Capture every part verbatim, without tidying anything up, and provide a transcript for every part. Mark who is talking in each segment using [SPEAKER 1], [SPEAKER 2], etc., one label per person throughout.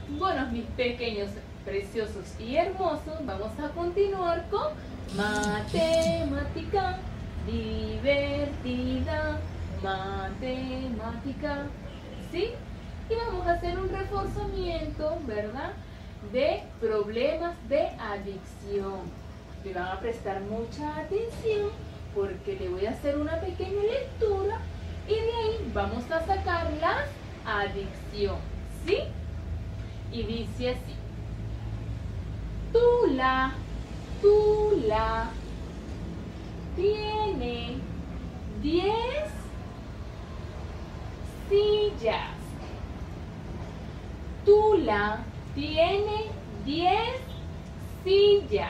[SPEAKER 1] Bueno, mis pequeños, preciosos y hermosos, vamos a continuar con matemática divertida, matemática, ¿sí? Y vamos a hacer un reforzamiento, ¿verdad?, de problemas de adicción. Me van a prestar mucha atención porque le voy a hacer una pequeña lectura y de ahí vamos a sacar la adicción, ¿sí? Y dice así: Tula, Tula tiene diez sillas. Tula tiene diez sillas.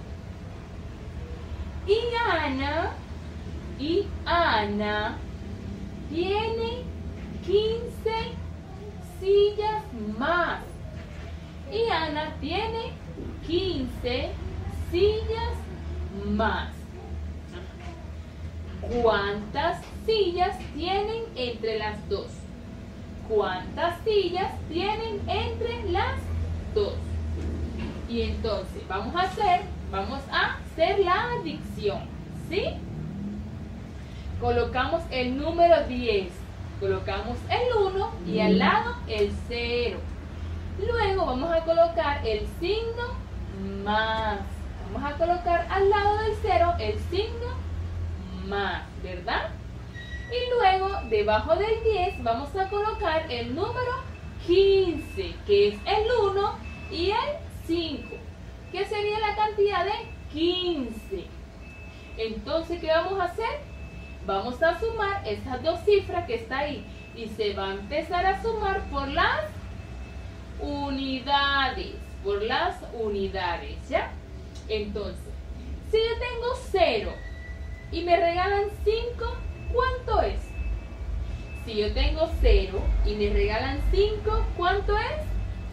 [SPEAKER 1] Y Ana, y Ana tiene quince sillas más. Y Ana tiene quince sillas más. ¿Cuántas sillas tienen entre las dos? ¿Cuántas sillas tienen entre las dos? Y entonces vamos a hacer, vamos a hacer la adicción, ¿sí? Colocamos el número diez, colocamos el uno y al lado el cero. Luego vamos a colocar el signo más. Vamos a colocar al lado del cero el signo más, ¿verdad? Y luego debajo del diez vamos a colocar el número quince, que es el uno y el cinco, que sería la cantidad de quince. Entonces, ¿qué vamos a hacer? Vamos a sumar esas dos cifras que está ahí y se va a empezar a sumar por las unidades, por las unidades, ¿ya? Entonces, si yo tengo cero y me regalan cinco, ¿cuánto es? Si yo tengo cero y me regalan cinco, ¿cuánto es?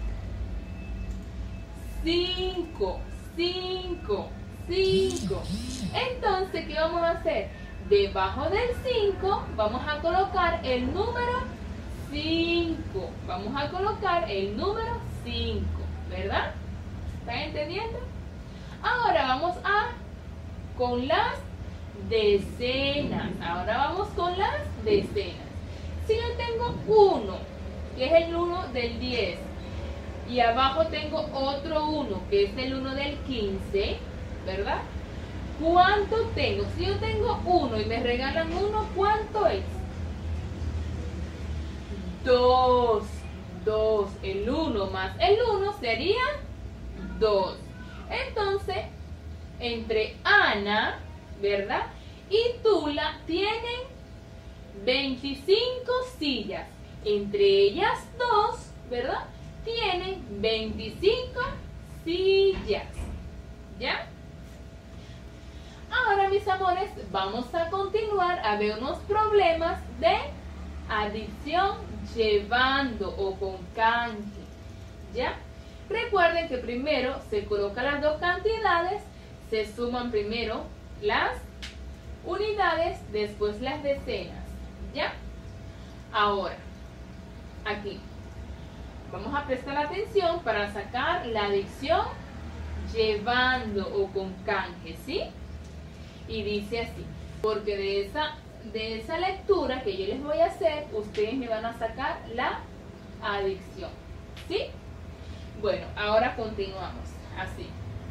[SPEAKER 1] cinco, cinco, cinco. Entonces, ¿qué vamos a hacer? Debajo del cinco vamos a colocar el número cinco. Vamos a colocar el número cinco, ¿verdad? ¿Están entendiendo? Ahora vamos a con las decenas. Ahora vamos con las decenas. Si yo tengo uno, que es el uno del diez, y abajo tengo otro uno, que es el uno del quince, ¿verdad? ¿Cuánto tengo? Si yo tengo uno y me regalan uno, ¿cuánto es? dos. dos. El uno más el uno sería dos. Entonces, entre Ana, ¿verdad?, y Tula tienen veinticinco sillas. Entre ellas dos, ¿verdad?, tienen veinticinco sillas. ¿Ya? Ahora, mis amores, vamos a continuar a ver unos problemas de adicción llevando o con canje. ¿Ya? Recuerden que primero se colocan las dos cantidades, se suman primero las unidades, después las decenas. ¿Ya? Ahora, aquí vamos a prestar atención para sacar la adicción llevando o con canje, ¿sí? Y dice así, porque de esa, de esa lectura que yo les voy a hacer, ustedes me van a sacar la adicción, ¿sí? Bueno, ahora continuamos, así.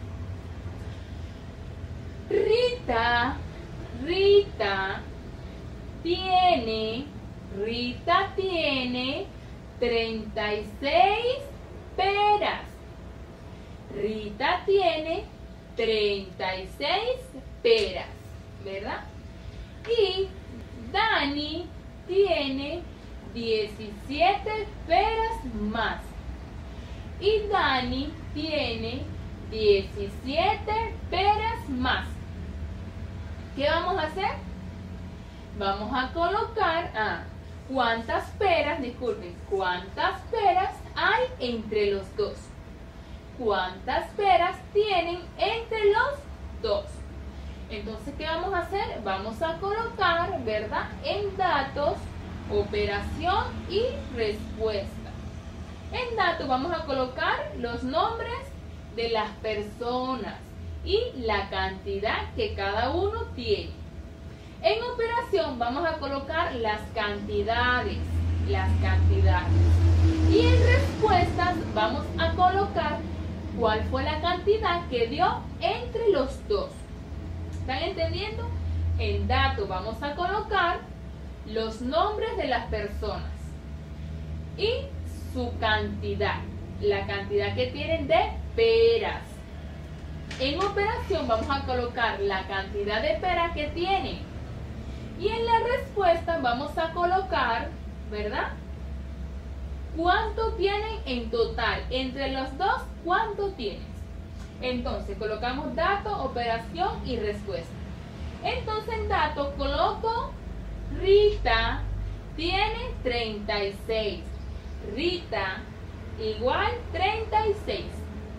[SPEAKER 1] Rita, Rita tiene, Rita tiene treinta y seis peras. Rita tiene treinta y seis peras, ¿verdad? Y Dani tiene diecisiete peras más. Y Dani tiene diecisiete peras más. ¿Qué vamos a hacer? Vamos a colocar a cuántas peras, disculpen, cuántas peras hay entre los dos. ¿Cuántas peras tienen entre los dos? Entonces, ¿qué vamos a hacer? Vamos a colocar, ¿verdad?, en datos, operación y respuesta. En datos vamos a colocar los nombres de las personas y la cantidad que cada uno tiene. En operación vamos a colocar las cantidades, las cantidades. Y en respuestas vamos a colocar cuál fue la cantidad que dio entre los dos. ¿Están entendiendo? En datos vamos a colocar los nombres de las personas y su cantidad, la cantidad que tienen de peras. En operación vamos a colocar la cantidad de peras que tienen. Y en la respuesta vamos a colocar, ¿verdad?, ¿cuánto tienen en total? Entre los dos, ¿cuánto tienes? Entonces, colocamos dato, operación y respuesta. Entonces, en dato coloco Rita tiene treinta y seis. Rita igual treinta y seis.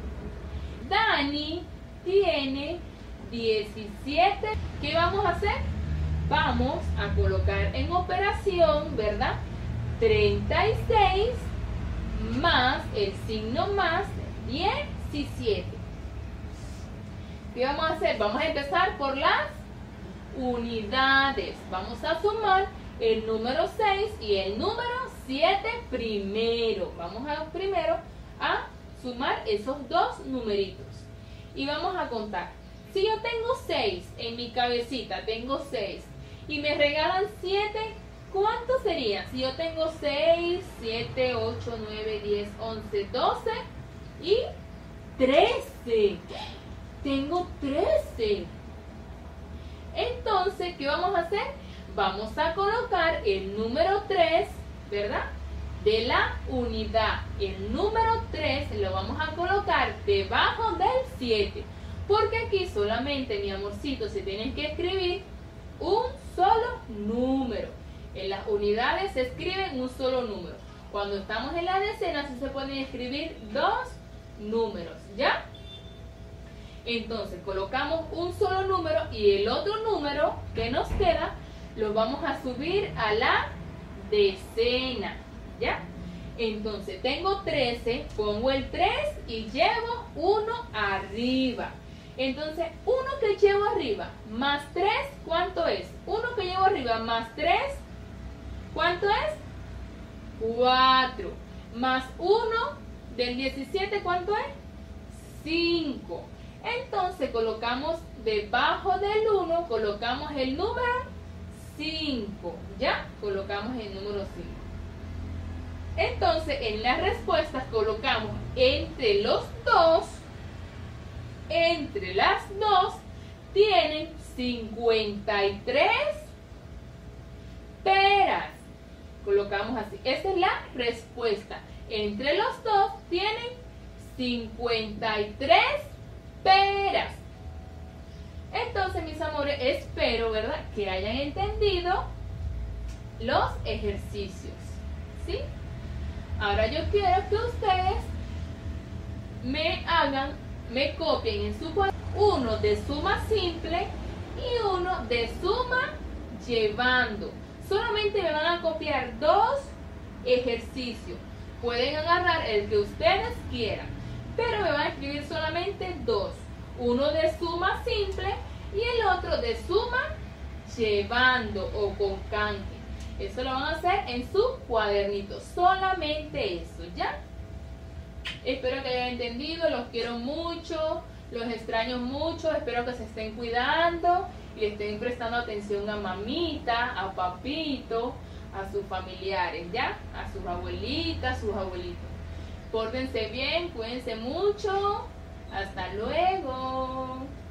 [SPEAKER 1] Dani tiene diecisiete. ¿Qué vamos a hacer? Vamos a colocar en operación, ¿verdad?, treinta y seis más el signo más diecisiete. ¿Qué vamos a hacer? Vamos a empezar por las unidades. Vamos a sumar el número seis y el número siete primero. Vamos a primero a sumar esos dos numeritos. Y vamos a contar. Si yo tengo seis en mi cabecita, tengo seis, y me regalan siete, ¿cuánto sería? Si yo tengo seis, siete, ocho, nueve, diez, once, doce y trece. Tengo trece. Entonces, ¿qué vamos a hacer? Vamos a colocar el número tres, ¿verdad?, de la unidad. El número tres lo vamos a colocar debajo del siete. Porque aquí solamente, mi amorcito, se tienen que escribir un solo número. En las unidades se escriben un solo número. Cuando estamos en la decena, sí se pueden escribir dos números, ¿ya? Entonces, colocamos un solo número y el otro número que nos queda lo vamos a subir a la decena, ¿ya? Entonces, tengo trece, pongo el tres y llevo uno arriba. Entonces, uno que llevo arriba más tres, ¿cuánto es? uno que llevo arriba más tres, ¿cuánto es? cuatro. Más uno del diecisiete, ¿cuánto es? cinco. Entonces, colocamos debajo del uno, colocamos el número cinco. ¿Ya? Colocamos el número cinco. Entonces, en las respuestas colocamos entre los dos, entre las dos, tienen cincuenta y tres peras. Colocamos así. Esa es la respuesta. Entre los dos tienen cincuenta y tres peras. Entonces, mis amores, espero, ¿verdad?, que hayan entendido los ejercicios, ¿sí? Ahora yo quiero que ustedes me hagan, me copien en su cuaderno uno de suma simple y uno de suma llevando. Solamente me van a copiar dos ejercicios. Pueden agarrar el que ustedes quieran, pero me van a escribir solamente dos. Uno de suma simple y el otro de suma llevando o con canje. Eso lo van a hacer en su cuadernito. Solamente eso, ¿ya? Espero que hayan entendido. Los quiero mucho. Los extraño mucho. Espero que se estén cuidando y le estén prestando atención a mamita, a papito, a sus familiares, ¿ya? A sus abuelitas, sus abuelitos. Pórtense bien, cuídense mucho. Hasta luego.